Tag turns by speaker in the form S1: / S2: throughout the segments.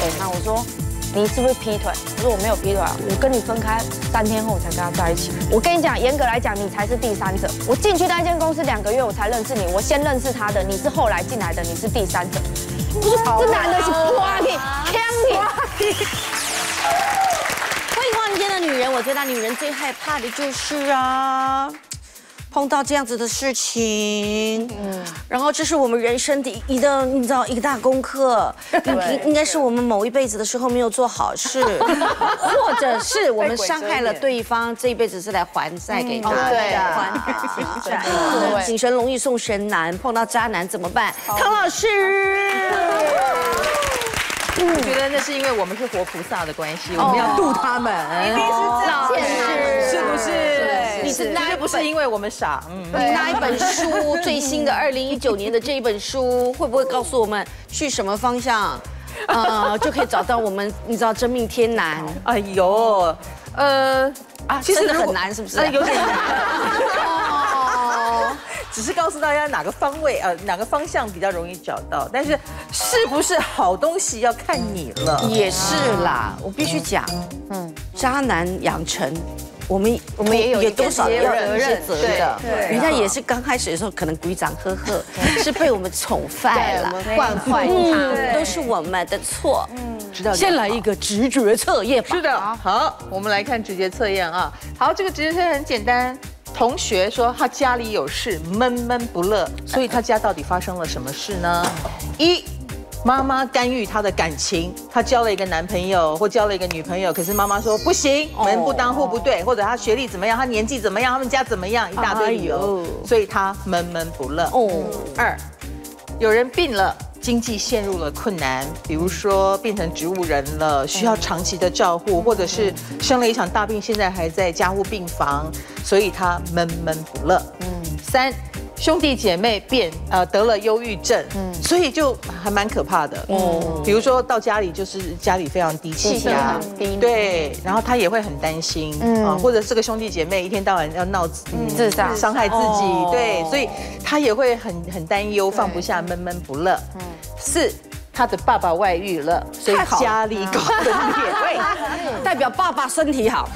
S1: 给他，我说你是不是劈腿？我说我没有劈腿啊，我跟你分开3天后才跟他在一起。我跟你讲，严格来讲，你才是第三者。我进去那间公司2个月，我才认识你，我先认识他的，你是后来进来的，你是第三者。我说这男的是瓜你，呛你。
S2: 欢迎花人间的女人，我觉得女人最害怕的就是碰到这样子的事情，然后这是我们人生的你知道一个大功课，应该是我们某一辈子的时候没有做好事，或者是我们伤害了对方，这一辈子是来还债给他的，还感情债。请神容易送神难，碰到渣男怎么办？唐老师。
S3: 我觉得那是因为我们是活菩萨的关系，我们要度他们，
S4: 一定是这样，
S3: 是不是？
S2: 你是
S3: 绝对不是因为我们傻，
S2: 你拿一本书最新的2019年的这一本书，会不会告诉我们去什么方向，就可以找到我们你知道真命天男？
S3: 哎呦，
S2: 其实很难，是不是？
S3: 有点难。只是告诉大家哪个方位哪个方向比较容易找到，但是是不是好东西要看你了。
S2: 也是啦，我必须讲，渣男养成。我们也有多少要有一些责任的，人家也是刚开始的时候可能鼓掌呵呵，是被我们宠坏了，惯坏他，都是我们的错。先来一个直觉测验吧。
S3: 是的，好，我们来看直觉测验啊。好，这个直觉测验很简单。同学说他家里有事，闷闷不乐，所以他家到底发生了什么事呢？1，妈妈干预他的感情，他交了一个男朋友或交了一个女朋友，可是妈妈说不行，门不当户不对，或者他学历怎么样，他年纪怎么样，他们家怎么样，一大堆理由，所以他闷闷不乐。2，有人病了。经济陷入了困难，比如说变成植物人了，需要长期的照护，或者是生了一场大病，现在还在加护病房，所以他闷闷不乐。3，兄弟姐妹得了忧郁症，所以就还蛮可怕的。比如说到家里就是家里非常低气压，对，然后他也会很担心或者这个兄弟姐妹一天到晚要闹自杀、伤害自己，对，所以他也会很担忧，放不下，闷闷不乐。4，他的爸爸外遇了，所以家里搞分裂，
S2: 代表爸爸身体好。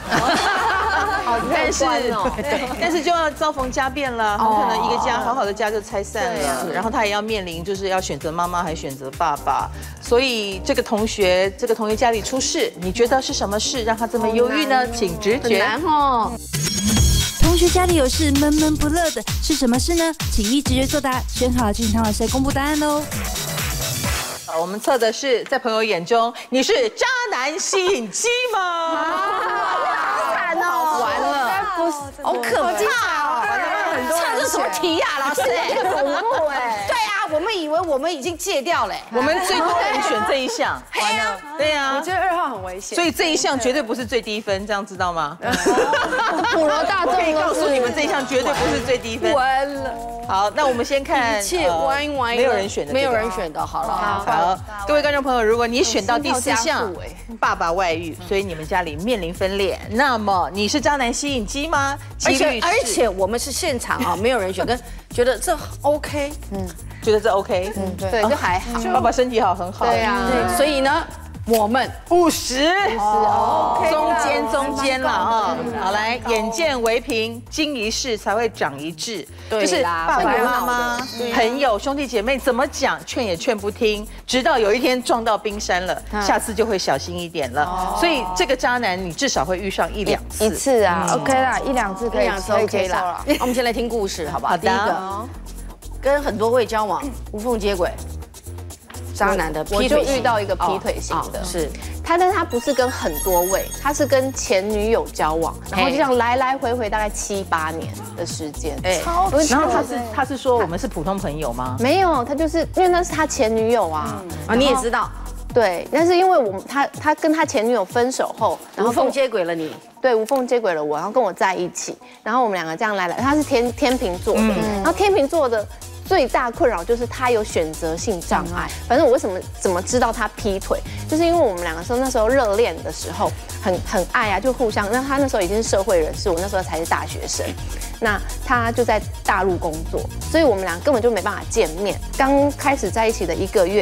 S3: 但是就要遭逢家变了，很可能一个家好好的家就拆散了，然后他也要面临就是要选择妈妈还选择爸爸，所以这个同学家里出事，你觉得是什么事让他这么忧郁呢？请直觉。
S2: 很难哦。
S5: 同学家里有事闷闷不乐的是什么事呢？请依直觉作答，选好请唐老师来公布答案喽。
S3: 我们测的是在朋友眼中你是渣男吸引机吗？
S2: 惨哦，完了，好可怕哦！测这什么题呀，老师？恐怖哎！对啊，我们以为我们已经戒掉了，
S3: 我们最多人选这一项。对呀，
S4: 我觉得2号很危险，
S3: 所以这一项绝对不是最低分，这样知道吗？
S1: 普罗大众
S3: 可以告诉你们，这一项绝对不是最低分。
S2: 完了。
S3: 好，那我们先看，
S2: 一切歪，
S3: 没有人选的，
S2: 没有人选的，好了。
S3: 好，各位观众朋友，如果你选到第4项，爸爸外遇，所以你们家里面临分裂，那么你是渣男吸引机吗？
S2: 而且我们是现场啊，没有人选，跟觉得这 OK，
S3: 觉得这 OK，
S1: 对，就还好。
S3: 爸爸身体好，很好。
S2: 对呀，所以呢。我们
S3: 50，中间了啊！好，来，眼见为凭，经一事才会长一智。就是爸爸妈妈、朋友、兄弟姐妹怎么讲，劝也劝不听，直到有一天撞到冰山了，下次就会小心一点了。所以这个渣男，你至少会遇上1-2次。
S1: 1次啊 ，OK 啦，1-2次可以
S2: OK 啦。我们先来听故事，好不好？第一个，跟很多位交往，无缝接轨。渣男的劈腿型，
S1: 我就遇到一个劈腿型的，
S2: 是
S1: 但他不是跟很多位，他是跟前女友交往，然后就这样来来回回大概7-8年的时间，
S3: 然后他是说我们是普通朋友吗？
S1: 没有，他就是因为那是他前女友啊，
S2: 你也知道，
S1: 对，但是因为他跟他前女友分手后，
S2: 然后无缝接轨了你，
S1: 对，无缝接轨了我，然后跟我在一起，然后我们两个这样来，他是天秤座的，然后天秤座的。最大困扰就是他有选择性障碍。反正我怎么知道他劈腿，就是因为我们两个那时候热恋的时候很爱啊，就互相。那他那时候已经是社会人士，我那时候才是大学生。那他就在大陆工作，所以我们俩根本就没办法见面。刚开始在一起的1个月，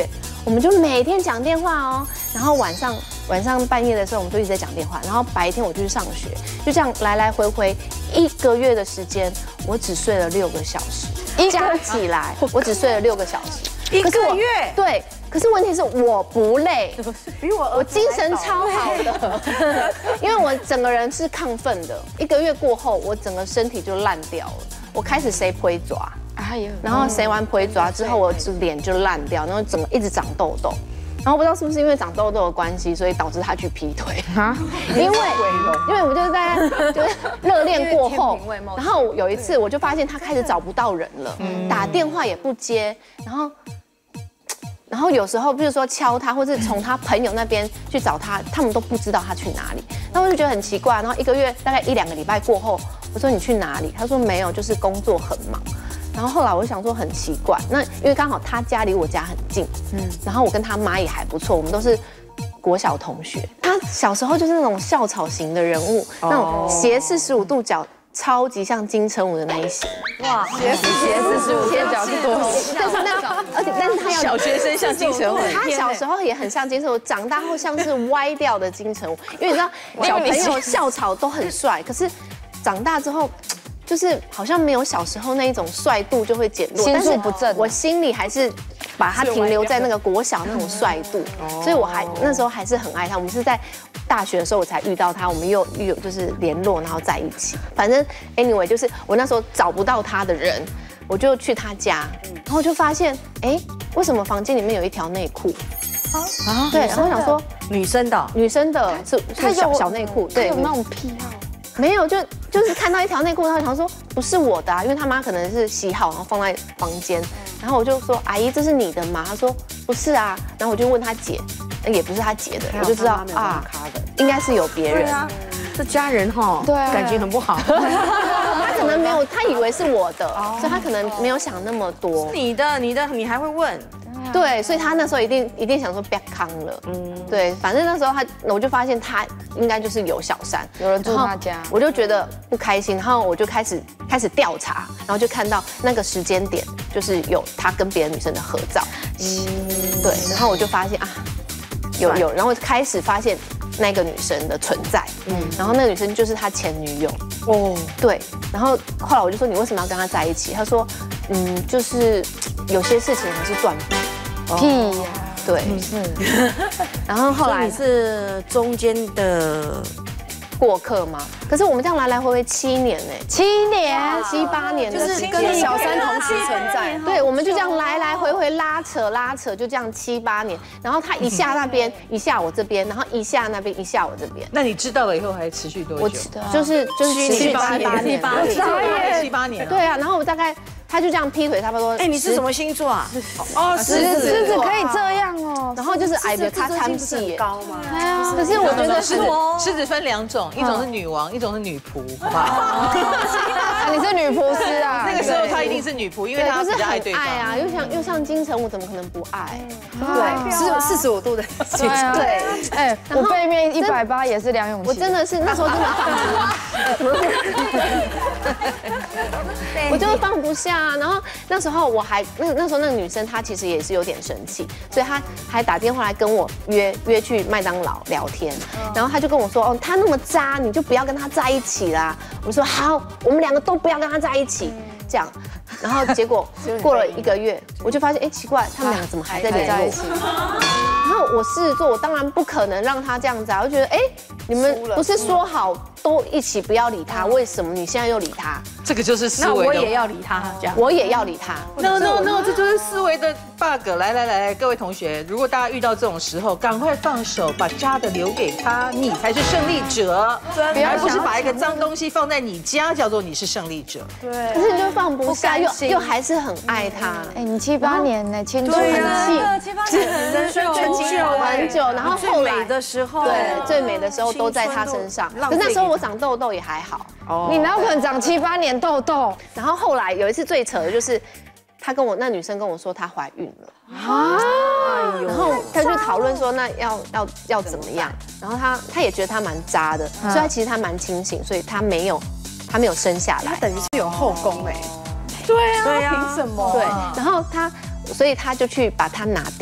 S1: 我们就每天讲电话哦，然后晚上半夜的时候，我们就一直在讲电话，然后白天我就去上学，就这样来来回回1个月的时间，我只睡了6个小时，加起来我只睡了6个小时
S2: ，1个月。
S1: 对。可是问题是我不累，我精神超好的，因为我整个人是亢奋的。1个月过后，我整个身体就烂掉了。我开始谁推爪，然后谁完推爪之后，我脸就烂掉，然后整个一直长痘痘。然后不知道是不是因为长痘痘的关系，所以导致他去劈腿啊？因为我们就是在热恋过后，然后有一次我就发现他开始找不到人了，打电话也不接，然后有时候，比如说敲他，或是从他朋友那边去找他，他们都不知道他去哪里。那我就觉得很奇怪。然后1个月大概1、2个礼拜过后，我说你去哪里？他说没有，就是工作很忙。然后后来我就想说很奇怪，那因为刚好他家离我家很近，然后我跟他妈也还不错，我们都是国小同学。他小时候就是那种校草型的人物，那种斜45度角。超级像金城武的那一型，
S4: 哇，斜45度角是多像，
S1: 但是他要
S3: 小学生像金城武，
S1: 他小时候也很像金城武，长大后像是歪掉的金城武，因为你知道小朋友校草都很帅，可是长大之后。就是好像没有小时候那一种帅度就会减弱，
S4: 心术不正。
S1: 我心里还是把他停留在那个国小那种帅度，所以我那时候还是很爱他。我们是在大学的时候我才遇到他，我们又就是联络，然后在一起。反正 anyway 就是我那时候找不到他的人，我就去他家，然后就发现为什么房间里面有一条内裤？啊，对，然后我想说
S2: 女生的
S1: 是小内裤，对，
S4: 有那种癖好。
S1: 没有，就是看到一条内裤，他想说不是我的啊，因为他妈可能是洗好然后放在房间，然后我就说阿姨这是你的吗？他说不是啊，然后我就问他姐，也不是他姐的，我就知道啊，应该是有别人。
S2: 这家人哈，对，感情很不好。
S1: 他可能没有，他以为是我的，所以他可能没有想那么多。
S2: 你的，你还会问？
S1: 对，所以他那时候一定想说不要康了，对，反正那时候我就发现他应该就是有小三，
S4: 有人住他家，
S1: 我就觉得不开心，然后我就开始调查，然后就看到那个时间点就是有他跟别的女生的合照，对，然后我就发现啊，有，然后开始发现那个女生的存在，然后那个女生就是他前女友，对，然后后来我就说你为什么要跟他在一起？他说，就是有些事情还是断不了。
S4: 屁呀，
S1: 对，然后后来
S2: 你是中间的
S1: 过客吗？可是我们这样来来回回7年呢
S4: ，7年、
S1: 7、8年的时间，
S4: 跟小三同时存在。
S1: 对，我们就这样来来回回拉扯，就这样7、8年。然后他一下那边，一下我这边，然后一下那边，一下我这边。
S3: 那你知道了以后还持续多久？
S1: 就是持续7、8年
S3: ，7、8年。
S1: 对啊，然后我大概。他就这样劈腿，差不多。
S2: 你是什么星座啊？
S4: 狮子可以这样哦。
S1: 然后就是矮的他参戏
S4: 高吗？
S1: 可是我觉得
S3: 狮子分2种，一种是女王，一种是女仆，好不好？
S4: 你是女仆师啊？
S3: 那个时候她一定是女仆，因为她比较爱对方。
S1: 爱啊，又像金城武，怎么可能不爱？
S4: 对，是45度的。对，我背面180也是梁咏琪。
S1: 我真的是那时候真的放不下，我就是放不下。然后那时候我还那时候那个女生她其实也是有点生气，所以她还打电话来跟我约去麦当劳聊天，然后她就跟我说哦，他那么渣，你就不要跟他在一起啦。我说好，我们2个都不要跟他在一起，这样。然后结果过了1个月，我就发现奇怪，他们2个怎么还在联络？然后我狮子座，我当然不可能让他这样子啊！我就觉得你们不是说好都一起不要理他，为什么你现在又理他？
S3: 这个就是思维。
S2: 那我也要理他，这样。
S1: 我也要理他。
S3: No， 这就是思维的 bug。来，各位同学，如果大家遇到这种时候，赶快放手，把渣的留给他，你才是胜利者，而不是把一个脏东西放在你家，叫做你是胜利者。
S1: 对。可是你就放不下，又还是很爱他。
S4: 你7、8年呢，青春
S2: 期，7、8年，人生
S1: 很久，然后后来
S2: 的时候，
S1: 对，最美的时候都在他身上。可是那时候我长痘痘也还好。
S4: 你哪有可能长7、8年痘痘？
S1: 然后后来有一次最扯的就是，那女生跟我说她怀孕了啊，然后他就讨论说那要怎么样，然后他也觉得他蛮渣的，所以其实他蛮清醒，所以他没有生下来，
S4: 等于是有后宫
S3: 对啊，
S4: 凭什么？
S1: 对，然后所以他就去把它拿掉，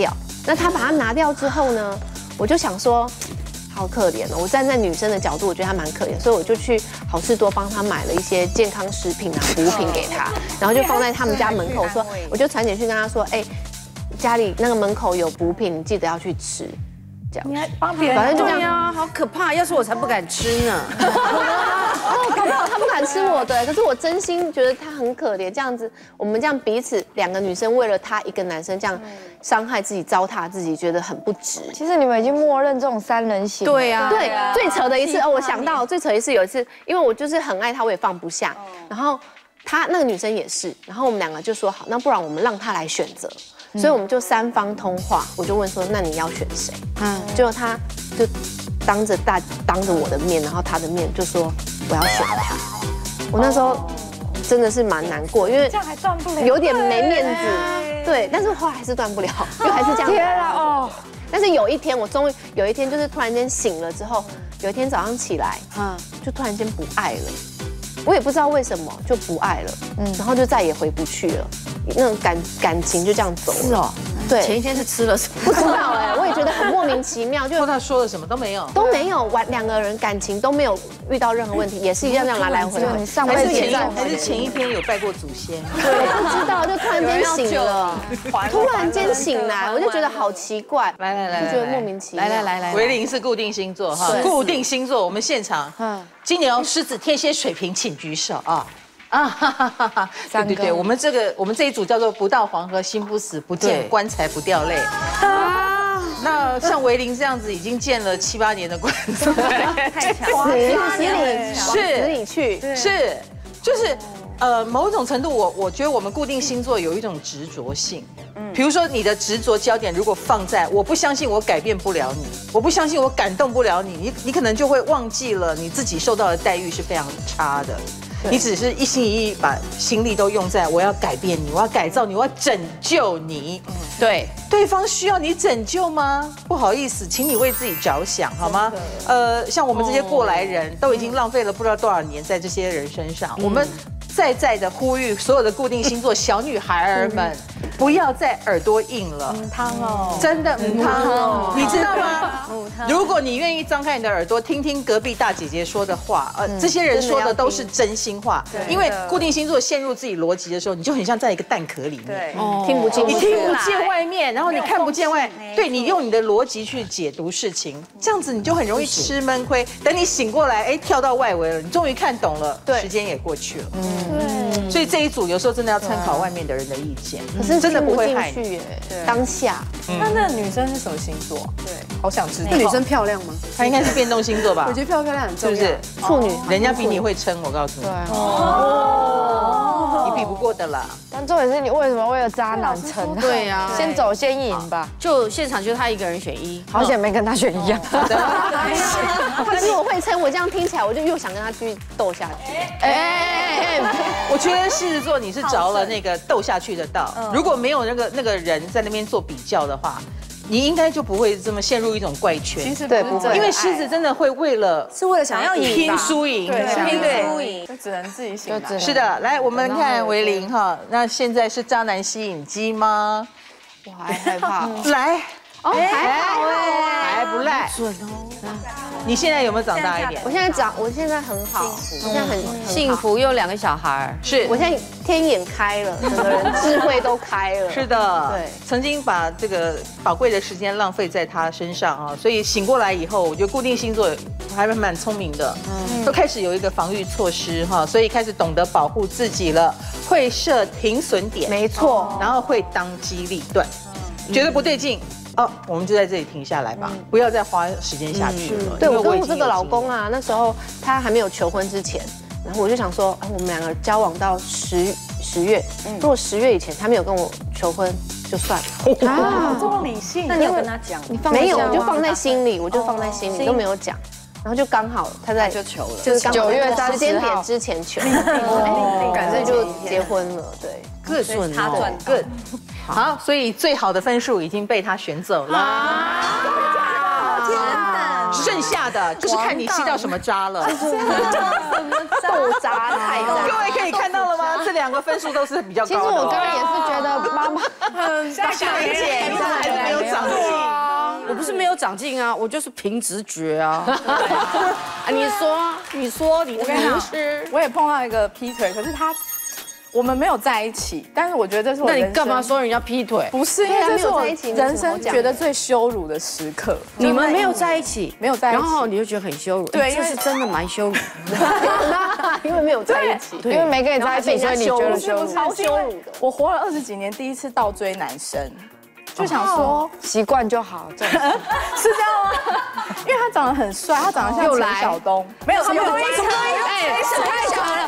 S1: 那他把它拿掉之后呢，我就想说。好可怜哦！我站在女生的角度，我觉得她蛮可怜，所以我就去好事多帮她买了一些健康食品啊、补品给她，然后就放在他们家门口说，我就传简讯跟她说，哎，家里那个门口有补品，你记得要去吃。这样，
S2: 你还帮别人？
S1: 反正就这样
S2: 呀，好可怕！要是我才不敢吃呢。
S1: 搞不好他不敢吃我的，可是我真心觉得他很可怜，这样子，我们这样彼此2个女生为了他一个男生这样伤害自己、糟蹋自己，觉得很不值。
S4: 其实你们已经默认这种3人行。
S2: 对呀，
S1: 对，最扯的一次哦，我想到最扯一次有一次，因为我就是很爱他，我也放不下，然后他那个女生也是，然后我们2个就说好，那不然我们让他来选择。所以我们就3方通话，我就问说，那你要选谁？结果他就当着我的面，然后他的面就说我要选他。我那时候真的是蛮难过，因为
S4: 这样还断不了，
S1: 有点没面子。对，但是后来还是断不了，因为还是这样。
S4: 天啊哦！
S1: 但是有一天，我终于有一天就是突然间醒了之后，有一天早上起来，就突然间不爱了。我也不知道为什么就不爱了，然后就再也回不去了，那种感情就这样走了。
S2: 是哦，
S1: 对，
S2: 前一天是吃了什么？
S1: 不知道哎，我也觉得很莫名其妙，就
S3: 他说了什么都没有，
S1: 玩2个人感情都没有遇到任何问题，也是一样这样来回。
S4: 你上辈子
S3: 还是前一天有拜过祖先？
S1: 对，不知道，就突然间醒了，突然间醒来，我就觉得好奇怪，
S3: 来，
S1: 就觉得莫名其妙。
S2: 来，
S3: 维林是固定星座哈，固定星座，我们现场，金牛、狮子、天蝎、水瓶，请举手啊！对，我们这一组叫做不到黄河心不死，不见棺材不掉泪。那像维林这样子已经建了7、8年的棺材，
S1: 太强了，死里去，
S3: 是，就是某种程度我觉得我们固定星座有一种执着性。比如说你的执着焦点如果放在我不相信我改变不了你，我不相信我感动不了你，你可能就会忘记了你自己受到的待遇是非常差的。你只是一心一意把心力都用在我要改变你，我要改造你，我要拯救你。对，对方需要你拯救吗？不好意思，请你为自己着想好吗？像我们这些过来人都已经浪费了不知道多少年在这些人身上，我们在的呼吁所有的固定星座小女孩儿们，不要再耳朵硬了。
S4: 汤哦，
S3: 真的汤哦，你知道吗？如果你愿意张开你的耳朵听听隔壁大姐姐说的话，这些人说的都是真心话。因为固定星座陷入自己逻辑的时候，你就很像在一个蛋壳里面，
S1: 听不进去，
S3: 你听不见外面，然后你看不见外，对你用你的逻辑去解读事情，这样子你就很容易吃闷亏。等你醒过来，哎，跳到外围了，你终于看懂了，时间也过去了。对，所以这一组有时候真的要参考外面的人的意见，
S1: 可是
S3: 真的不会害
S1: 你耶。当下，
S6: 那女生是什么星座？对，好想知道。
S4: 那女生漂亮吗？
S3: 她应该是变动星座吧？
S4: 我觉得漂不漂亮很重要，
S3: 是不是？
S1: 处女，
S3: 人家比你会撑，我告诉你。
S4: 对，
S3: 你比不过的啦。
S4: 但重点是你为什么为了渣男撑？
S2: 对呀，
S4: 先走先赢吧。
S2: 就现场就他一个人选1，
S4: 好险没跟他选一样。
S1: 可是我会撑，我这样听起来我就又想跟他继续斗下去。
S3: 我觉得狮子座你是着了那个斗下去的道，如果没有那个人在那边做比较的话，你应该就不会这么陷入一种怪圈。
S6: 其实
S1: 对，不会，
S3: 因为狮子真的会为了
S4: 想要赢
S3: 拼输赢，
S6: 拼输赢，就只能自己醒来。
S3: 是的，来我们看维林哈，那现在是渣男吸引机吗？
S1: 我还害怕。
S3: 来，
S1: 还
S3: 不赖，准哦。你现在有没有长大一点？
S1: 我现在很好，我现在很
S2: 幸福，又2个小孩。
S3: 是，
S1: 我现在天眼开了，整个人智慧都开了。
S3: 是的，
S1: 对，
S3: 曾经把这个宝贵的时间浪费在他身上啊，所以醒过来以后，我觉得固定星座还蛮聪明的，都开始有一个防御措施哈，所以开始懂得保护自己了，会设停损点，
S1: 没错，
S3: 然后会当机立断，觉得不对劲。我们就在这里停下来吧，不要再花时间下去了。
S1: 对，我跟我这个老公啊，那时候他还没有求婚之前，然后我就想说，我们2个交往到10月，如果10月以前他没有跟我求婚，就算了。
S6: 这么理性，
S4: 那你有跟他讲？你
S1: 没有，我就放在心里，都没有讲。然后就刚好他在
S6: 就求了，
S1: 就是刚好
S4: 9月
S1: 时间点之前求，所以就结婚了。对，
S3: 各顺他赚good。好，所以最好的分数已经被他选走了。剩下的就是看你吸到什么渣了。
S1: 豆渣太渣。
S3: 各位可以看到了吗？这2个分数都是比较高的。
S4: 其实我刚刚也是觉得妈妈
S3: 大小姐，你怎么还是没有长大？
S2: 长进啊，我就是凭直觉啊。啊，你说，你的名师，
S6: 我也碰到一个劈腿，可是我们没有在一起，但是我觉得这是我人生。
S2: 那你干嘛说人家劈腿？
S6: 不是，因为这是我人生觉得最羞辱的时刻。
S2: 你们没有在一起，
S6: 没有在一起，
S2: 然后你就觉得很羞辱。
S6: 对，
S2: 这是真的蛮羞辱的。
S1: 因为没有在一起，
S4: 因为没跟你在一起，所以你觉得羞辱，
S1: 超羞辱的。
S6: 我活了20几年，第一次倒追男生，就想说
S4: 习惯就好，
S6: 是这样吗？因为他长得很帅，他长得像陈晓东，没有什么东西，
S4: 哎，太小了。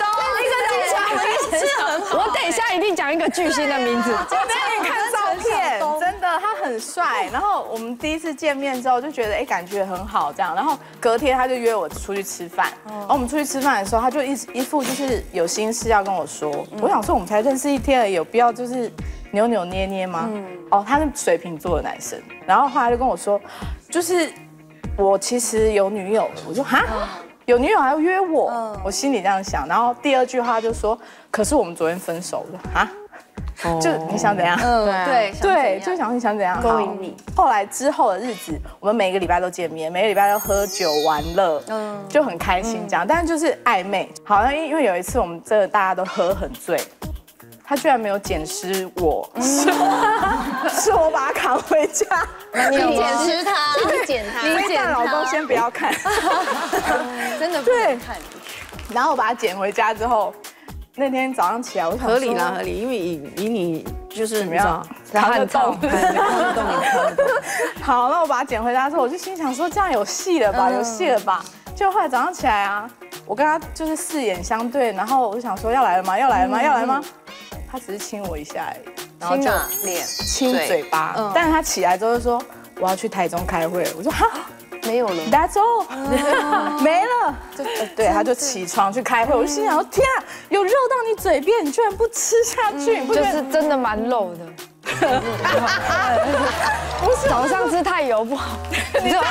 S4: 我等一下一定讲一个巨星的名字。
S6: 我给你看照片，真的他很帅。然后我们第一次见面之后就觉得感觉很好这样。然后隔天他就约我出去吃饭。然后我们出去吃饭的时候，他就一副就是有心事要跟我说。我想说我们才认识1天而已，有必要就是扭扭捏捏吗？哦，他是水瓶座的男生。然后后来就跟我说，就是我其实有女友。我说哈。有女友还要约我，我心里这样想。然后第2句话就说，可是我们昨天分手了啊，就你想怎样？对，就想你想怎样勾引你。后来之后的日子，我们每个礼拜都见面，每个礼拜都喝酒玩乐，就很开心这样。但是就是暧昧，好像因为有一次我们真的大家都喝很醉。他居然没有捡尸我，是我把他扛回家。
S1: 你捡尸他，你捡他，
S6: 你捡老公先不要看，
S4: 真的不能看。
S6: 然后我把他捡回家之后，那天早上起来，我想
S2: 合理啦，合理，因为以你就是怎么样，
S6: 扛得动，
S2: 扛得动。
S6: 好，那我把他捡回家之后，我就心想说这样有戏了吧，有戏了吧。就后来早上起来啊，我跟他就是4眼相对，然后我就想说要来了吗？要来了吗？要来了吗？他只是亲我一下而已，然后就
S1: 脸、
S6: 亲嘴巴。但是他起来之后就说我要去台中开会了。我说哈，
S1: 没有了
S6: ，That's all， 没了。对，他就起床去开会。我就心想说天啊，有肉到你嘴边，你居然不吃下去，你不觉得
S4: 就是真的蛮肉的。不是早上吃太油不好。你讲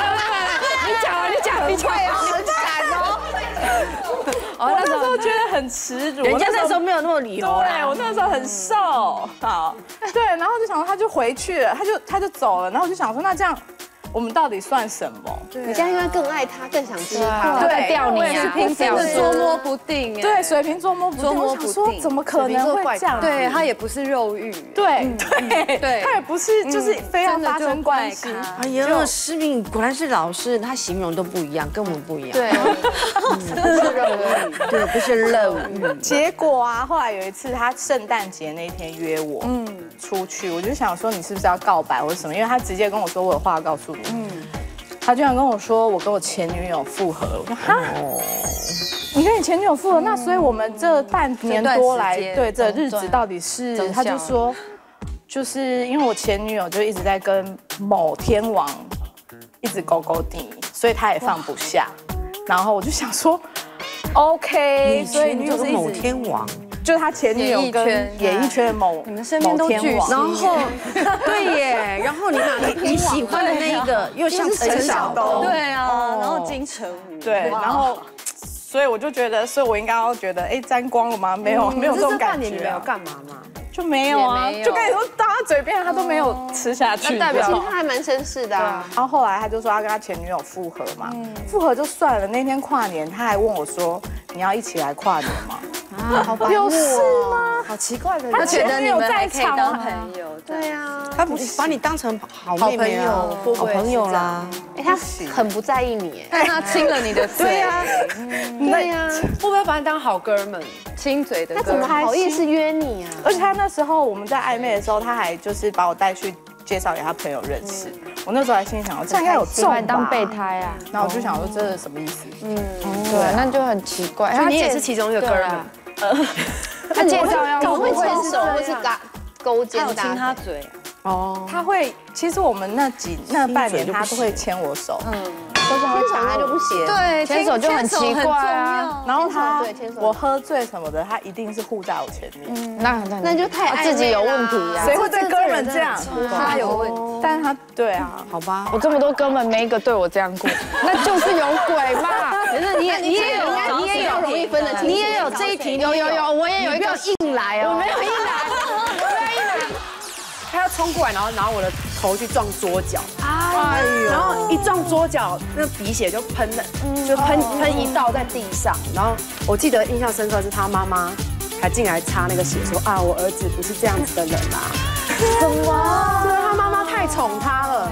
S1: 好惨哦。
S6: 我那时候觉得很耻辱，
S2: 人家那时候没有那么理由。
S6: 对，我那时候很瘦，好，对，然后就想说他就回去了，他就走了，然后我就想说那这样我们到底算什么？
S1: 你这样应该更爱他，更想吃他，
S4: 对，吊你啊，
S6: 平时的
S4: 捉摸不定，
S6: 对，水瓶捉摸不定，我想说怎么可能会这样？
S4: 对他也不是肉欲，
S6: 对，他也不是就是非要发生关系。
S2: 哎呀，诗敏果然是老师，他形容都不一样，跟我们不一样。
S1: 对，不是肉欲，
S2: 对，不是肉欲。
S6: 结果啊，后来有一次他圣诞节那天约我，出去，我就想说你是不是要告白或者什么？因为他直接跟我说我有话要告诉你。他居然跟我说我跟我前女友复合了，我说哈，你跟你前女友复合，那所以我们这半年多来，对这日子到底是？他就说，就是因为我前女友就一直在跟某天王一直勾勾地，所以他也放不下。然后我就想说 ，OK， 所以你就是某天王。就是他前女友跟演艺圈的某
S4: 你们身边都巨星，
S2: 然后对耶，然后你喜欢的那一个又像陈晓东，
S4: 对啊，然后金城武，
S6: 对，然后所以我就觉得，所以我应该要觉得，沾光了吗？没有这种感觉。
S4: 你没有干嘛吗？
S6: 就没有啊，就跟你说到他嘴边，他都没有吃下去。
S1: 那代表他还蛮绅士的啊。
S6: 然后后来他就说他跟他前女友复合嘛，复合就算了。那天跨年，他还问我说：“你要一起来跨年吗？”
S1: 啊，好白目哦，
S6: 有事吗？
S4: 好奇怪的，
S6: 他前女友在场
S4: 当朋友，
S1: 对啊，
S2: 他不是把你当成好妹妹啊，好朋友啦。
S1: 他很不在意你，
S4: 但他亲了你的嘴，
S1: 对呀，对呀，
S4: 会不会把你当好哥们？亲嘴的，
S1: 他怎么好意思约你啊？
S6: 而且他那时候我们在暧昧的时候，他还就是把我带去介绍给他朋友认识。我那时候还心想，这应该有中吧？
S4: 当备胎啊？
S6: 然后我就想说，这是什么意思？
S4: 对，那就很奇怪。
S1: 他你也是其中一个哥们。
S4: 他介绍要
S1: 怎么会牵手或是勾肩搭？
S4: 亲他嘴
S6: 哦，他会。其实我们那半年他都会牵我手，
S1: 牵手他就不行。
S4: 对，牵手就很奇怪啊。
S6: 然后我喝醉什么的，他一定是护在我前面。
S1: 那就太
S4: 自己有问题啊！
S6: 谁会对哥们这样？
S4: 他有问题，
S6: 但是他对啊，
S2: 好吧，
S4: 我这么多哥们没一个对我这样过，那就是有鬼嘛。
S2: 可是你也有
S1: 容易分得清，
S2: 你也有这一题，
S4: 有，我也有一个
S2: 硬来哦，
S4: 我没有硬来。
S7: 他要冲过来，然后拿我的头去撞桌角。
S4: 哎然后一撞桌角，那鼻血就喷了，就喷一道在地上。然后我记得印象深刻是他妈妈还进来擦那个血，说啊，我儿子不是这样子的人啊。什么？对，他妈妈太宠他了。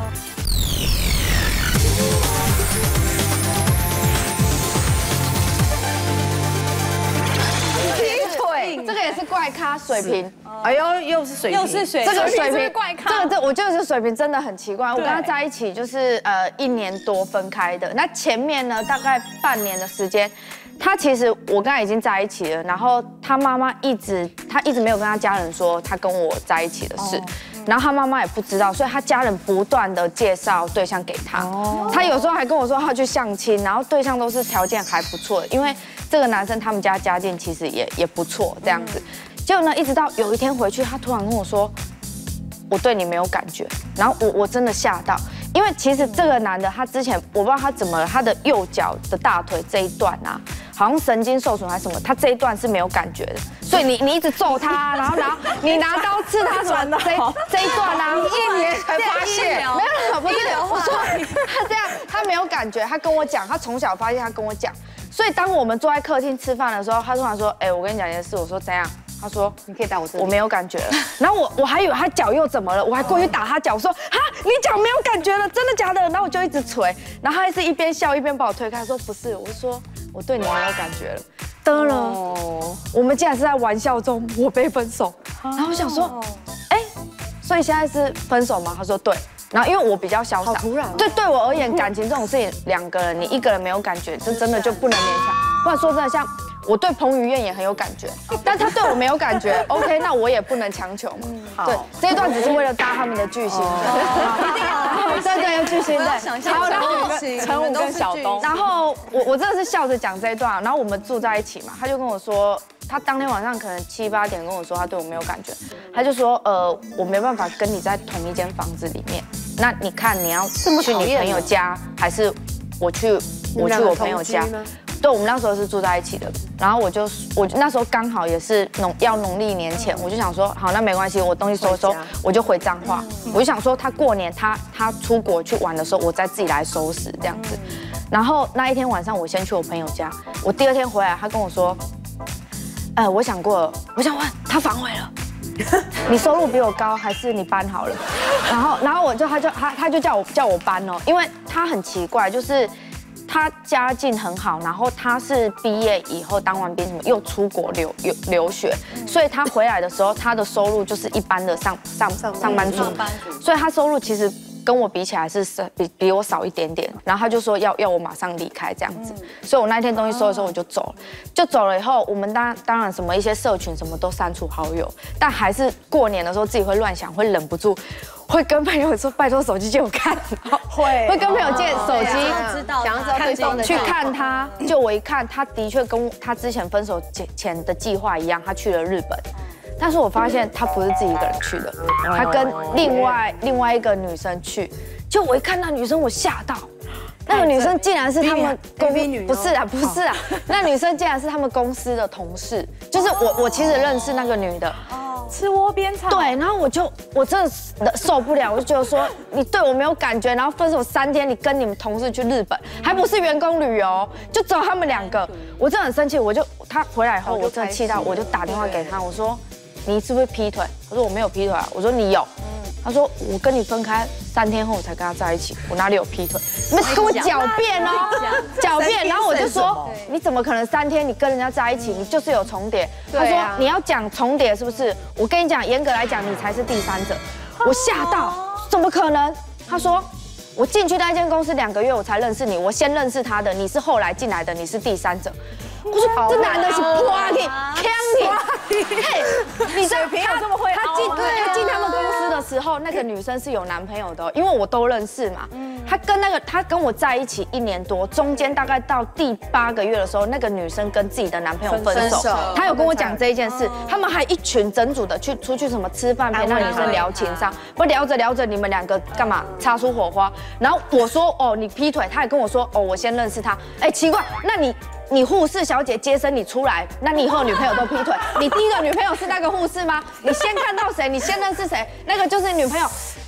S4: 这个也是怪咖水瓶，
S6: 哎呦，又是水瓶，
S4: 这个水瓶
S6: 怪咖，
S4: 我觉得这水瓶真的很奇怪。我跟他在一起就是1年多分开的，那前面呢大概半年的时间，他其实我跟他已经在一起了，然后他妈妈一直没有跟他家人说他跟我在一起的事。然后他妈妈也不知道，所以他家人不断的介绍对象给他。他有时候还跟我说他去相亲，然后对象都是条件还不错的，因为这个男生他们家家境其实也不错这样子。结果呢，一直到有一天回去，他突然跟我说，我对你没有感觉。然后我真的吓到，因为其实这个男的他之前我不知道他怎么了，他的右脚的大腿这一段啊，好像神经受损还是什么，他这一段是没有感觉的。所以你一直揍他，然后你拿刀刺他什么这一段啊，1年才发现，没有，不是，我说他这样他没有感觉，他跟我讲，他从小发现他跟我讲，所以当我们坐在客厅吃饭的时候，他突然说，哎，我跟你讲一件事，我说怎样？他说你可以打我这里，我没有感觉了。然后我还以为他脚又怎么了，我还过去打他脚，我说哈，你脚没有感觉了，真的假的？然后我就一直捶，然后他是一边笑一边把我推开，他说不是，我说我对你没有感觉了。得了，我们竟然是在玩笑中我被分手，然后我想说，哎，所以现在是分手吗？他说对。然后因为我比较潇洒，突然，对我而言，感情这种事情2个人，你1个人没有感觉，这真的就不能勉强。不然说真的，像我对彭于晏也很有感觉，但他对我没有感觉，OK， 那我也不能强求嘛。对，这一段只是为了搭他们的巨星，对，有巨星的。好，然后
S6: 陈武跟小东，
S4: 然后我真的是笑着讲这一段，然后我们住在一起嘛，他就跟我说。他当天晚上可能7、8点跟我说他对我没有感觉，他就说我没办法跟你在同一间房子里面，那你看你要去你朋友家还是我去我朋友家？对，我们那时候是住在一起的，然后我那时候刚好也是农历年前，我就想说好，那没关系，我东西收一收，我就回彰化，我就想说他过年他出国去玩的时候，我再自己来收拾这样子。然后那一天晚上我先去我朋友家，我第2天回来，他跟我说。我想过了，我想问他反悔了，你收入比我高，还是你搬好了？然后他就叫我搬哦，因为他很奇怪，就是他家境很好，然后他是毕业以后当完兵什么又出国留学，所以他回来的时候，他的收入就是一般的上班族，所以他收入其实。跟我比起来是比我少一点点，然后他就说要我马上离开这样子，所以我那天东西收一收我就走了，就走了以后，我们当然什么一些社群什么都删除好友，但还是过年的时候自己会乱想，会忍不住，会跟朋友说拜托手机借我看，会跟朋友借手机，
S1: 想要知道对方的
S4: 去看他，就我一看，他的确跟他之前分手前的计划一样，他去了日本。但是我发现他不是自己一个人去的，他跟另外一个女生去。就我一看那女生，我吓到，那个女生竟然是他们不是啊，那女生竟然是他们公司的同事，就是我其实认识那个女的。
S6: 吃窝边草。
S4: 对，然后我真的受不了，我就觉得说你对我没有感觉，然后分手3天，你跟你们同事去日本，还不是员工旅游，就只有他们2个，我真的很生气，他回来以后，我真的气到，我就打电话给他，我说。你是不是劈腿？他说我没有劈腿啊。我说你有。他说我跟你分开3天后我才跟他在一起，我哪里有劈腿？你们跟我狡辩哦，狡辩。然后我就说你怎么可能3天你跟人家在一起，你就是有重叠。他说你要讲重叠是不是？我跟你讲，严格来讲你才是第三者。我吓到，怎么可能？他说。我进去那间公司2个月，我才认识你。我先认识他的，你是后来进来的，你是第三者。我说这男的是哇你，呛你，嘿，你知道他进他们公司的时候，那个女生是有男朋友的，因为我都认识嘛。他跟我在一起1年多，中间大概到第8个月的时候，那个女生跟自己的男朋友分手。他有跟我讲这一件事，他们还一群整组的出去什么吃饭，陪那女生聊情商，不聊着你们2个干嘛擦出火花？然后我说哦你劈腿，他也跟我说哦我先认识他。哎奇怪，那你护士小姐接生你出来，那你以后女朋友都劈腿，你第一个女朋友是那个护士吗？你先看到谁，你先认识谁，那个就是女朋友。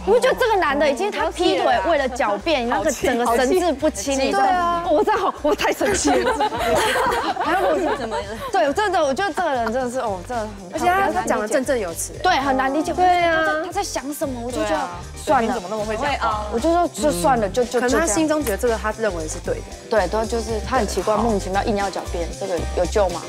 S4: 你会觉得这个男的已经他劈腿为了狡辩，那个整个神志不清，你知道吗？我真好，我太生气了。还有我怎么？对，真的，我觉得这个人真的是哦，真的很，
S7: 而且他讲的正有词，
S4: 对，很难理解。对啊，他在想什么？我就觉得算了，
S6: 怎么那么会讲话？
S4: 我就说就算了，就
S7: 可能他心中觉得这个他认为是对的。
S4: 对，都就是他很奇怪，莫名其妙硬要狡辩，这个有救吗？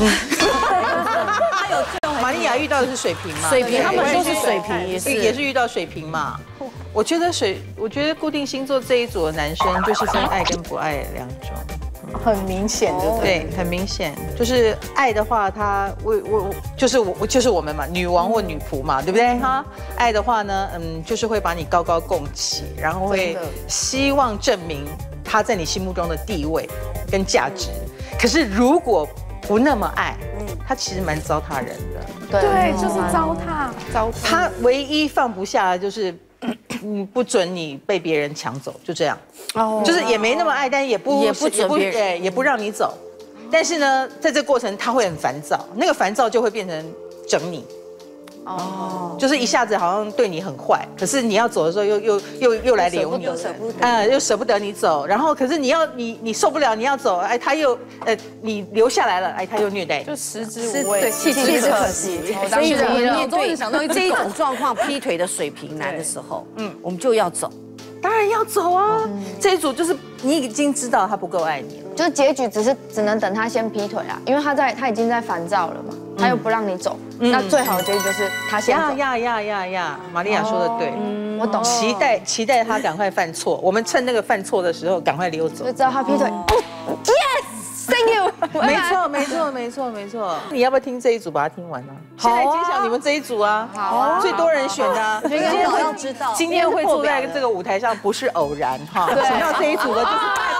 S3: 他有救。玛利亚遇到的是水瓶嘛？
S2: 水瓶，他们都是水瓶，
S3: 也是遇到水瓶嘛。我觉得固定星座这一组的男生就是分爱跟不爱两种，
S6: 很明显的，
S3: 对，很明显。就是爱的话，他就是我们嘛，女王或女仆嘛，对不对哈？爱的话呢，就是会把你高高供起，然后会希望证明他在你心目中的地位跟价值。可是如果不那么爱，他其实蛮糟蹋人的。
S6: 对，就是糟蹋。
S3: 他唯一放不下的就是不准你被别人抢走，就这样。哦，就是也没那么爱，但也不准别人，也不让你走。但是呢，在这个过程他会很烦躁，那个烦躁就会变成整你。哦，就是一下子好像对你很坏，可是你要走的时候又来留你，又舍不得你走，然后可是你受不了你要走，哎他又你留下来了，哎他又虐待你，
S6: 就食之无味，
S7: 弃之可惜。
S2: 所以我们面对这一种状况劈腿的水瓶男的时候，我们就要走。
S3: 当然要走啊！这一组就是你已经知道他不够爱你了，
S4: 就是结局只能等他先劈腿啦，因为他已经在烦躁了嘛，他又不让你走，那最好的结局就是他先走。
S3: 呀！玛利亚说的对，
S4: 我懂。
S3: 期待他赶快犯错，我们趁那个犯错的时候赶快溜走，
S4: 就知道他劈腿。Yes，Thank you。
S3: 没错。你要不要听这一组把它听完呢？先来揭晓你们这一组啊！好啊，最多人选的，今天会坐在这个舞台上不是偶然哈，选到这一组的就是。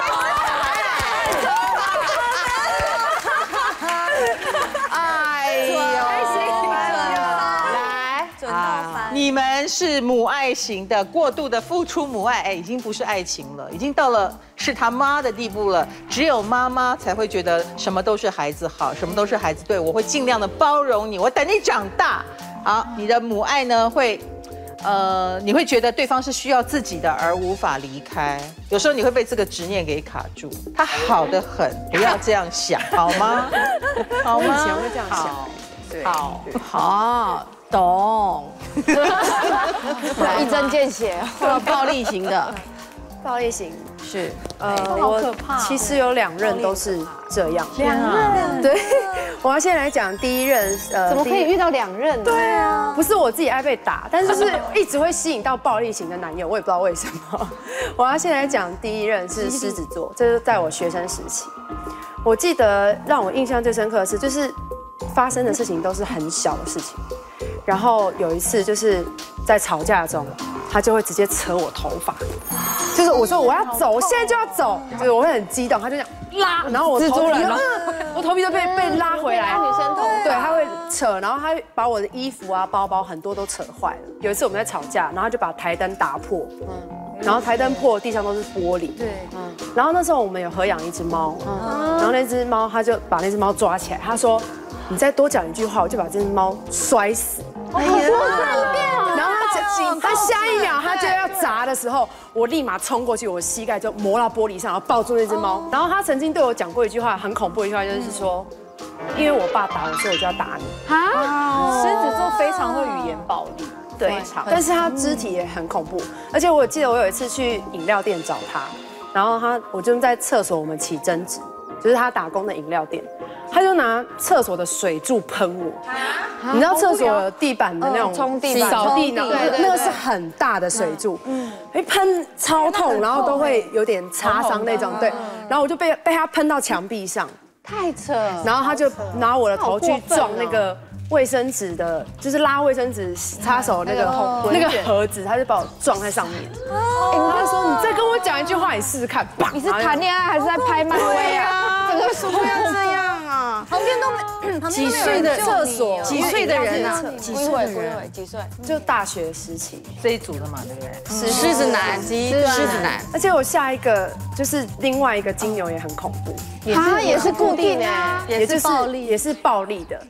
S3: 你们是母爱型的，过度的付出母爱，哎，已经不是爱情了，已经到了是他妈的地步了。只有妈妈才会觉得什么都是孩子好，什么都是孩子对，我会尽量的包容你，我等你长大。好，你的母爱呢会，你会觉得对方是需要自己的而无法离开，有时候你会被这个执念给卡住。他好得很，不要这样想，好吗？好吗？
S7: 以前会这样想，
S3: 对，
S2: 好。懂，
S4: 一针见血，
S2: 暴力型的，
S7: 暴力型
S2: 是，
S6: 好可怕。
S7: 其实有2任都是这样
S6: ，2任，
S7: 对，我要先来讲第一任，
S1: 怎么可以遇到2任？
S7: 对啊，不是我自己爱被打，但是就是一直会吸引到暴力型的男友，我也不知道为什么。我要先来讲第一任是狮子座，这是在我学生时期，我记得让我印象最深刻的是，就是发生的事情都是很小的事情。然后有一次就是在吵架中，他就会直接扯我头发，就是我说我要走，我现在就要走，就是我会很激动，他就这样拉，然后我头皮都被拉回来，
S1: 女生头，
S7: 对，他会扯，然后他会把我的衣服啊、包包很多都扯坏了。有一次我们在吵架，然后他就把台灯打破，然后台灯破，地上都是玻璃，对，然后那时候我们有合养一只猫，然后那只猫他就把那只猫抓起来，他说你再多讲一句话，我就把这只猫摔死。哎呀！然后他下一秒他就要砸的时候，我立马冲过去，我膝盖就磨到玻璃上，然后抱住那只猫。然后他曾经对我讲过一句话，很恐怖的一句话，就是说，因为我爸打我，所以我就要打你。
S6: 啊！狮子座非常会语言暴力，
S7: 对，但是他肢体也很恐怖。而且我记得我有一次去饮料店找他，然后我就在厕所我们起争执，就是他打工的饮料店。他就拿厕所的水柱喷我，你知道厕所地板的那种
S4: 冲地板、
S7: 扫地那个是很大的水柱，喷超痛，然后都会有点擦伤那种，对。然后我就被他喷到墙壁上，
S1: 太扯。
S7: 然后他就拿我的头去撞那个卫生纸的，就是拉卫生纸擦手那个盒子，他就把我撞在上面。他说：“你再跟我讲一句话，你试试看。”
S4: 你是谈恋爱还是在拍漫威啊？
S2: 这个不要这样啊！旁边都
S7: 几岁的厕所，
S2: 几岁的人啊？
S4: 几岁的人？几岁？
S7: 就大学时期
S3: 这一组的嘛，对不对？
S2: 狮子男，狮子男。
S7: 而且我下一个就是另外一个金牛也很恐怖，
S1: 也是固定的，
S7: 也是暴力的。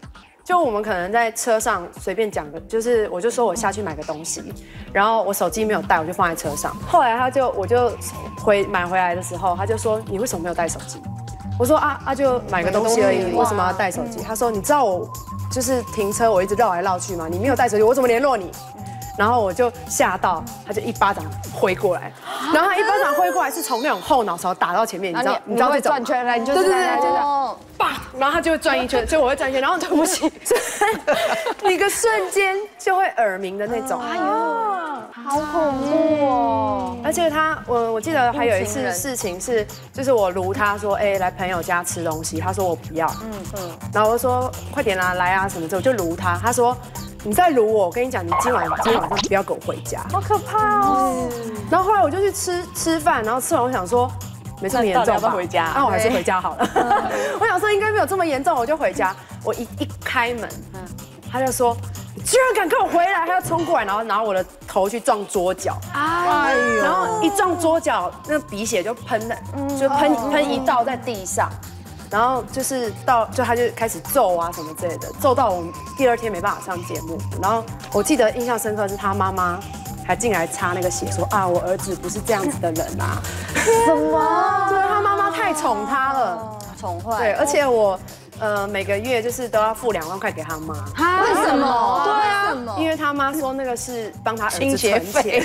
S7: 就我们可能在车上随便讲个，就是我就说我下去买个东西，然后我手机没有带，我就放在车上。后来我就买回来的时候，他就说你为什么没有带手机？我说就买个东西而已，为什么要带手机？他说你知道我就是停车我一直绕来绕去吗？你没有带手机，我怎么联络你？然后我就吓到，他就一巴掌挥过来，然后他一巴掌挥过来是从那种后脑勺打到前面，你知道这种
S4: 转圈来，你就是对，
S7: 叭，然后他就会转一圈，就我会转一圈，然后对不起，一个瞬间就会耳鸣的那种。哎呦，
S4: 好恐怖哦！
S7: 而且我记得还有一次事情是，就是我撸他说，来朋友家吃东西，他说我不要，然后我就说快点啦，来啊什么的，我就撸他，他说。你再撸我跟你讲，你今晚上不要给我回家，
S6: 好可怕哦。
S7: 然后后来我就去吃饭，然后吃完我想说，没这么严重吧？
S6: 回家，
S7: 那我还是回家好了。我想说应该没有这么严重，我就回家。我一开门，他就说你居然敢跟我回来，他要冲过来，然后拿我的头去撞桌角，哎呦，然后一撞桌角，那鼻血就喷一道在地上。然后就是他就开始揍啊什么之类的，揍到我第2天没办法上节目。然后我记得印象深刻是他妈妈还进来擦那个血，说我儿子不是这样子的人啊。
S4: 什么？
S7: 就是他妈妈太宠他了，
S4: 宠坏。
S7: 对，而且我每个月就是都要付2万块给他妈。
S4: 为什么？对啊，
S7: 因为他妈说那个是帮他儿子存钱。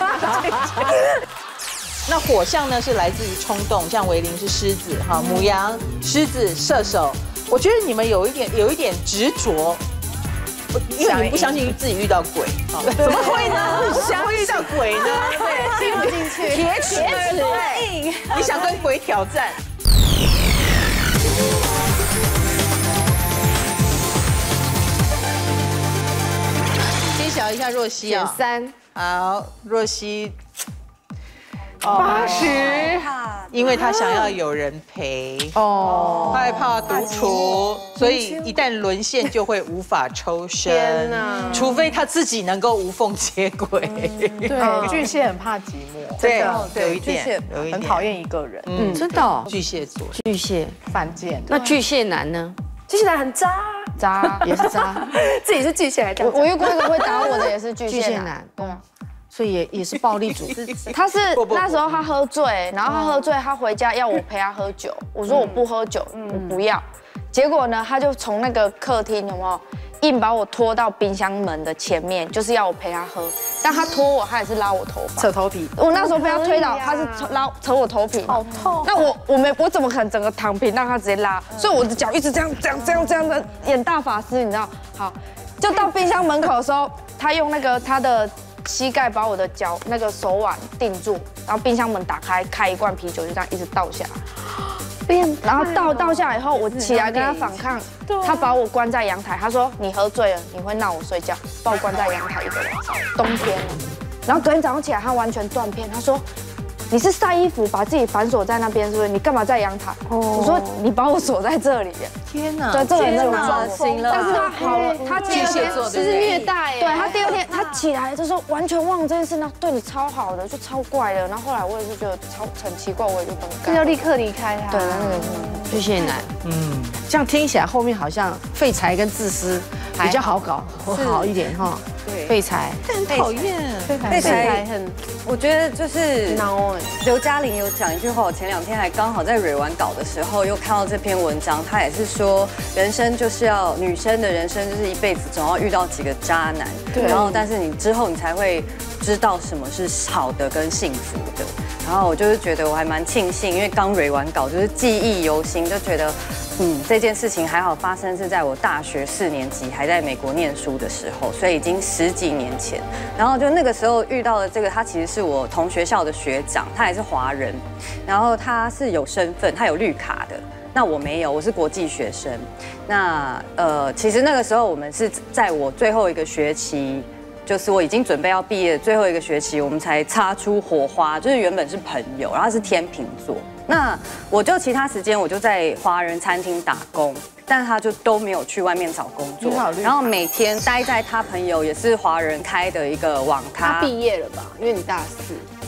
S3: 那火象呢是来自于冲动，像维林是狮子哈，牡羊、狮子、射手。我觉得你们有一点执着，因为你们不相信自己遇到鬼，怎么会呢？相遇到鬼呢？对，
S4: 听不进去，
S3: 铁齿硬，你想跟鬼挑战？揭晓一下若曦啊
S4: ，3。
S3: 好，若曦。80，因为他想要有人陪哦，害怕独处，所以一旦沦陷就会无法抽身，除非他自己能够无缝接轨。
S6: 对，巨蟹很怕寂寞，
S3: 对，有一点，
S6: 很讨厌一个人。
S2: 真的。
S3: 巨蟹座，
S2: 巨蟹
S6: 犯贱。
S2: 那巨蟹男呢？
S7: 巨蟹男很渣，
S2: 也是渣，
S7: 自己是巨蟹还这样。
S4: 我遇过一个会打我的也是巨蟹男，
S2: 对。所以也是暴力组，
S4: 他是那时候他喝醉，然后他喝醉，他回家要我陪他喝酒，我说我不喝酒，我不要。结果呢，他就从那个客厅有没有硬把我拖到冰箱门的前面，就是要我陪他喝。但他拖我，他也是拉我头发，
S7: 扯头皮。
S4: 我那时候被他推倒，他是扯我头皮，
S6: 好痛。
S4: 那我怎么可能整个躺平让他直接拉？所以我的脚一直这样的演大法师，你知道？好，就到冰箱门口的时候，他用那个他的膝盖把我的脚那个手腕定住，然后冰箱门打开，开一罐啤酒就这样一直倒下来，然后倒下来以后，我起来跟他反抗，他把我关在阳台，他说你喝醉了，你会闹我睡觉，把我关在阳台1个晚上，冬天了，然后隔天早上起来他完全断片，他说你是晒衣服把自己反锁在那边是不是？你干嘛在阳台？我说你把我锁在这里。
S3: 天哪！
S4: 对，这个人真的
S6: 恶心了。
S4: 但是他好了，他
S3: 巨蟹座的
S4: 是虐待。对他第2天他起来就说完全忘了这件事，然后对你超好的，就超怪的。然后后来我也是觉得很奇怪，我也就分开。
S6: 这就立刻离开他。
S4: 对，那个
S2: 巨蟹男，这样听起来后面好像废柴跟自私比较好搞，好一点哈。对，废柴
S3: 很讨厌，
S8: 废柴很，我觉得就是刘嘉玲有讲一句话，我前2天还刚好在蕊完稿的时候又看到这篇文章，他也是说人生就是要女生的人生就是一辈子总要遇到几个渣男，然后但是你之后你才会知道什么是好的跟幸福的。然后我就是觉得我还蛮庆幸，因为刚蕊完稿就是记忆犹新，就觉得这件事情还好发生是在我大学4年级还在美国念书的时候，所以已经10几年前。然后就那个时候遇到了这个，他其实是我同学校的学长，他也是华人，然后他是有身份，他有绿卡的。那我没有，我是国际学生。那其实那个时候我们是在我最后一个学期，就是我已经准备要毕业的最后一个学期，我们才擦出火花，就是原本是朋友，然后他是天秤座。那我就其他时间我就在华人餐厅打工，但他就都没有去外面找工作，然后每天待在他朋友也是华人开的一个网咖。
S7: 他毕业了吧？因为你大4。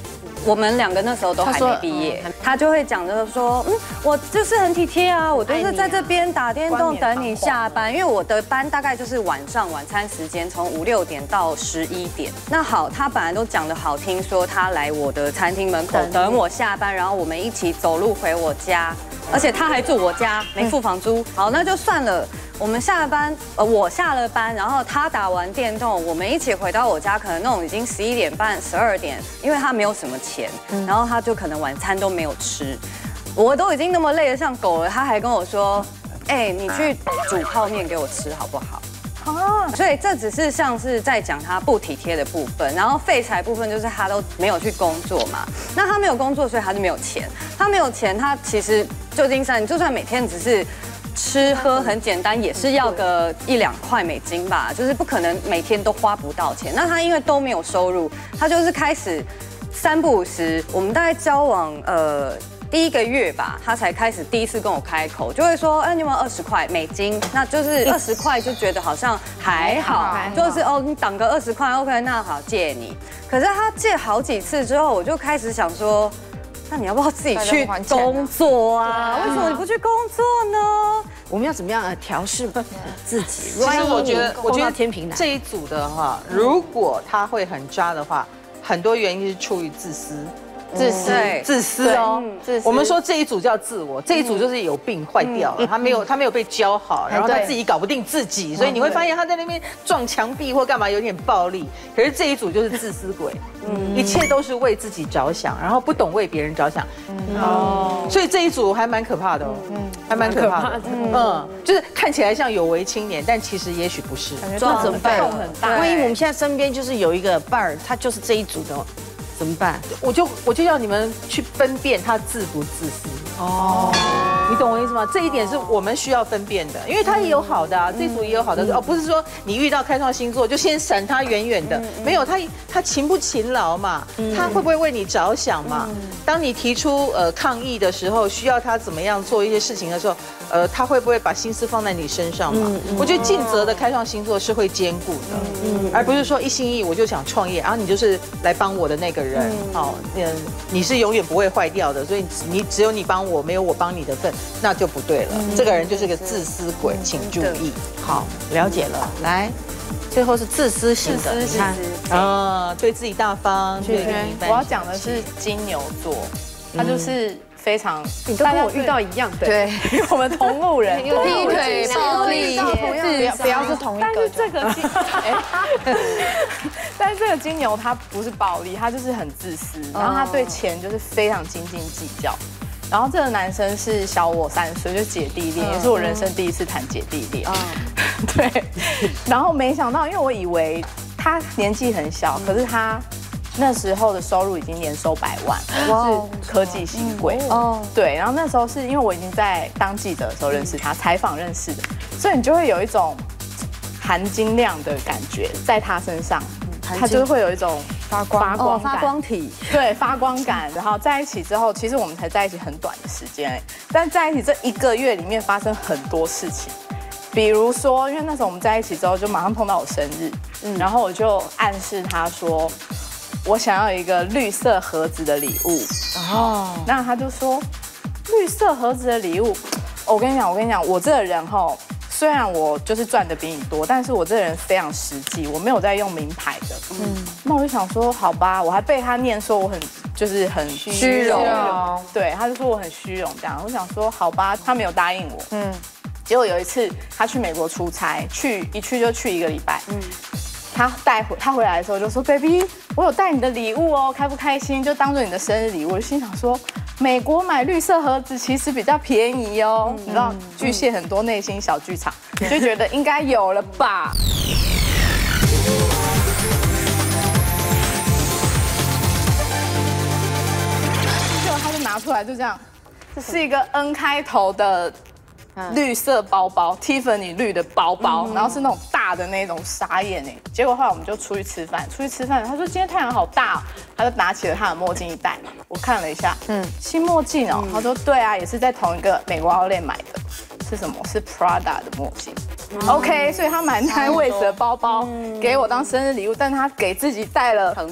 S8: 我们2个那时候都还没毕业，他就会讲着说，我就是很体贴啊，我就是在这边打电动等你下班，因为我的班大概就是晚上晚餐时间，从5、6点到11点。那好，他本来都讲得好听，说他来我的餐厅门口等我下班，然后我们一起走路回我家，而且他还住我家，没付房租。好，那就算了。我们下班，我下了班，然后他打完电动，我们一起回到我家，可能那种已经11点半、12点，因为他没有什么钱，然后他就可能晚餐都没有吃。我都已经那么累得像狗了，他还跟我说：“你去煮泡面给我吃好不好？”所以这只是像是在讲他不体贴的部分，然后废柴部分就是他都没有去工作嘛。那他没有工作，所以他就没有钱。他没有钱，他其实旧金山就算每天只是吃喝很简单，也是要个1、2块美金吧，就是不可能每天都花不到钱。那他因为都没有收入，他就是开始3不5时，我们大概交往第1个月吧，他才开始第一次跟我开口，就会说，你有没有20块美金？那就是20块就觉得好像还好，就是你挡个20块 ，OK， 那好借你。可是他借好几次之后，我就开始想说，那你要不要自己去工作啊？为什么你不去工作呢？
S2: 我们要怎么样调试自己？
S3: 其实我觉得
S2: 天平男
S3: 这一组的话，如果他会很渣的话，很多原因是出于自私。自私哦，我们说这一组叫自我，这一组就是有病坏掉了，他没有被教好，然后他自己搞不定自己，所以你会发现他在那边撞墙壁或干嘛有点暴力。可是这一组就是自私鬼，一切都是为自己着想，然后不懂为别人着想。所以这一组还蛮可怕的哦，还蛮可怕的。就是看起来像有为青年，但其实也许不是。
S2: 那怎么办？万一我们现在身边就是有一个伴儿，他就是这一组的。怎么办？
S3: 我就要你们去分辨他自不自私。你懂我意思吗？这一点是我们需要分辨的，因为他也有好的啊，这一组也有好的哦，不是说你遇到开创星座就先闪他远远的，没有他勤不勤劳嘛，他会不会为你着想嘛？当你提出抗议的时候，需要他怎么样做一些事情的时候，他会不会把心思放在你身上嘛？我觉得尽责的开创星座是会兼顾的，而不是说一心一意我就想创业，然后你就是来帮我的那个人，好，你是永远不会坏掉的，所以只有你帮我，没有我帮你的份。那就不对了，这个人就是个自私鬼，请注意。
S2: 好，了解了。来，最后是自私型的，你看
S3: 对自己大方。
S6: 我要讲的是金牛座，他就是非常，
S7: 你都跟我遇到一样的，
S6: 对，我们同路人，
S1: 劈腿、暴力，
S4: 不要是同一个。
S6: 但是这个但是这个金牛他不是暴力，他就是很自私，然后他对钱就是非常斤斤计较。然后这个男生是小我3岁，就姐弟恋，也是我人生第一次谈姐弟恋。对，然后没想到，因为我以为他年纪很小，可是他那时候的收入已经年收100万，是科技新贵。对，然后那时候是因为我已经在当记者的时候认识他，采访认识的，所以你就会有一种含金量的感觉在他身上，他就会有一种发光体，对，发光感。然后在一起之后，其实我们才在一起很短的时间，但在一起这1个月里面发生很多事情。比如说，因为那时候我们在一起之后，就马上碰到我生日，然后我就暗示他说，我想要一个绿色盒子的礼物。那他就说，绿色盒子的礼物，我跟你讲，我这个人吼。虽然我就是赚的比你多，但是我这个人非常实际，我没有在用名牌的。那我就想说，好吧，我还被他念说我很虚荣。对，他就说我很虚荣这样。我想说，好吧，他没有答应我。结果有一次他去美国出差，一去就去1个礼拜。他回来的时候就说 ，baby， 我有带你的礼物哦，开不开心？就当做你的生日礼物。我就心想说，美国买绿色盒子其实比较便宜哦。你知道巨蟹很多内心小剧场，就觉得应该有了吧。结果他就拿出来就这样，这是一个 N 开头的。绿色包包 ，Tiffany 绿的包包，然后是那种大的那种，傻眼哎！结果后来我们就出去吃饭，他说今天太阳好大，他就拿起了他的墨镜一戴，我看了一下，新墨镜哦，他说对啊，也是在同一个美国outlet买的，是什么？是 Prada 的墨镜。OK， 所以他买那位置的包包给我当生日礼物，但他给自己带了
S8: 很好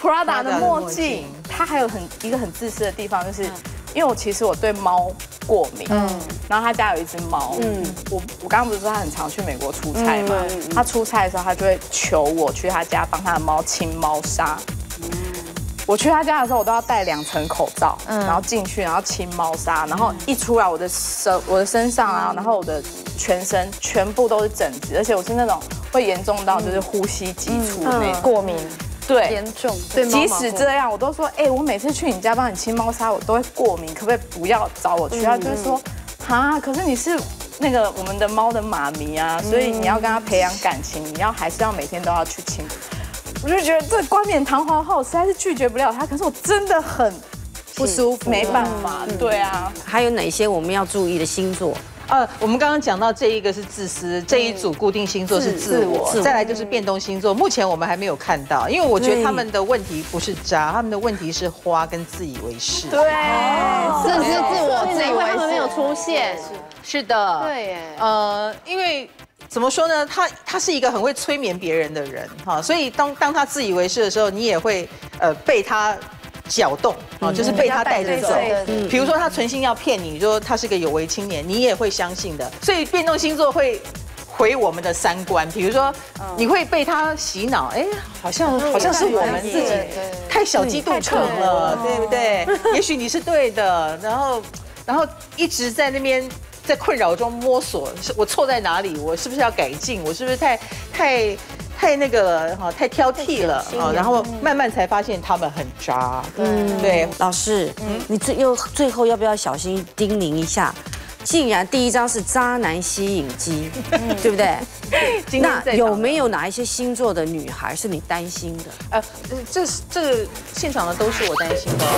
S6: Prada 的墨镜，它还有一个很自私的地方，就是因为我对猫过敏，然后他家有一只猫，我刚刚不是说他很常去美国出差嘛，他出差的时候他就会求我去他家帮他的猫清猫砂。我去他家的时候，我都要戴2层口罩，然后进去，然后清猫砂，然后一出来我的身上啊，然后我的全身全部都是疹子，而且我是那种会严重到就是呼吸急促的那种
S4: 过敏。
S6: 对，
S4: 严重。
S6: 即使这样，我都说，我每次去你家帮你清猫砂，我都会过敏，可不可以不要找我去？他就会说，可是你是那个我们的猫的妈咪啊，所以你要跟它培养感情，你还是要每天都要去清。我就觉得这冠冕堂皇后，实在是拒绝不了他。可是我真的很不舒服，没办法。对啊，
S2: 还有哪些我们要注意的星座？
S3: 我们刚刚讲到这一个是自私，这一组固定星座是自我，再来就是变动星座。目前我们还没有看到，因为我觉得他们的问题不是渣，他们的问题是花跟自以为是。
S6: 对，
S1: 自我自以为是没有出现。
S3: 是的，
S1: 对耶。
S3: 因为怎么说呢，他是一个很会催眠别人的人哈，所以当他自以为是的时候，你也会被他搅动啊，就是被他带着走。比如说他存心要骗你，说他是个有为青年，你也会相信的。所以变动星座会毁我们的三观。比如说你会被他洗脑，好像是我们自己太小鸡肚肠了，对不对？也许你是对的，然后一直在那边在困扰中摸索，我错在哪里？我是不是要改进？我是不是太那个了哈，太挑剔了啊，然后慢慢才发现他们很渣。对，
S2: 老师，你最后要不要小心叮咛一下？既然第一张是渣男吸引机，对不对？那有没有哪一些星座的女孩是你担心的？
S3: 这个现场的都是我担心的。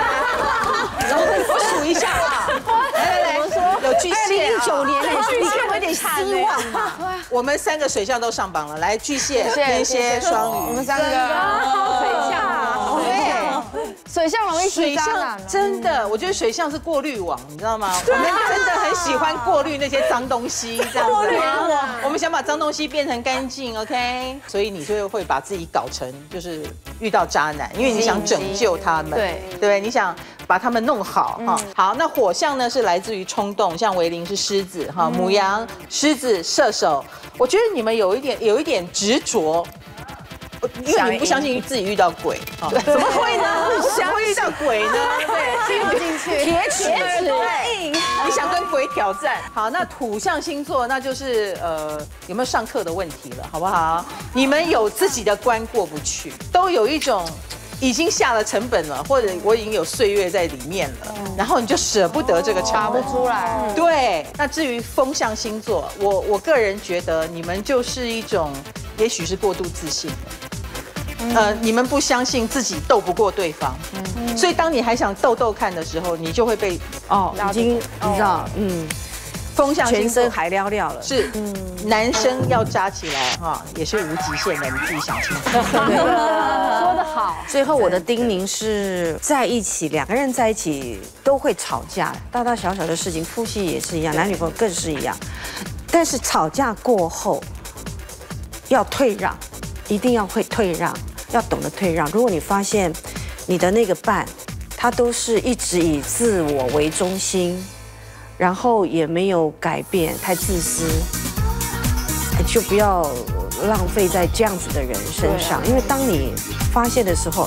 S3: 我数一下啊，来，有巨蟹
S2: 2019年，你给我一点希望嘛。
S3: 我们3个水象都上榜了，来巨蟹、天蝎、双鱼，
S4: 我们3个水象啊，对，水象容易
S3: 水象真的，我觉得水象是过滤网，你知道吗？我们真的很喜欢过滤那些脏东西，这样子。我们想把脏东西变成干净 ，OK？ 所以你就会把自己搞成就是遇到渣男，因为你想拯救他们，对，你想把他们弄好哈。好，那火象呢是来自于冲动，像维林是狮子哈，牡羊、狮子、射手。我觉得你们有一点执着。因为你不相信自己遇到鬼，怎么会呢？怎么会遇到鬼呢？对，
S4: 听不进去，
S3: 铁齿，对，你想跟鬼挑战？好，那土象星座那就是有没有上课的问题了，好不好？你们有自己的关过不去，都有一种已经下了成本了，或者我已经有岁月在里面了，然后你就舍不得这个插不出来。对，那至于风象星座，我个人觉得你们就是一种，也许是过度自信了。你们不相信自己斗不过对方，所以当你还想斗看的时候，你就会被
S2: 已经你知道，
S3: 风象
S2: 全身还撩撩了。
S3: 是，男生要扎起来哈，也是无极限的，你自己想清楚。
S4: 说得好。
S2: 最后我的叮咛是，在一起2个人在一起都会吵架，大大小小的事情，夫妻也是一样，男女朋友更是一样。但是吵架过后要退让，一定要会退让。要懂得退让。如果你发现你的那个伴，他都是一直以自我为中心，然后也没有改变，太自私，就不要浪费在这样子的人身上。因为当你发现的时候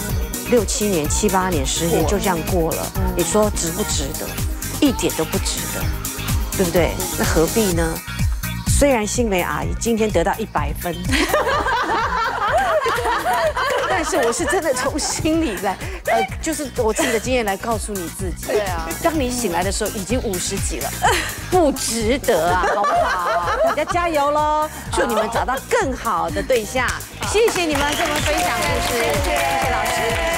S2: ，6、7年、7、8年、10年就这样过了，你说值不值得？一点都不值得，对不对？那何必呢？虽然新梅阿姨今天得到100分。但是我是真的从心里来，就是我自己的经验来告诉你自己。
S4: 对啊，
S2: 当你醒来的时候已经50几了，不值得啊，好不好？大家加油喽！祝你们找到更好的对象。谢谢你们跟我们分享故事，谢谢老师。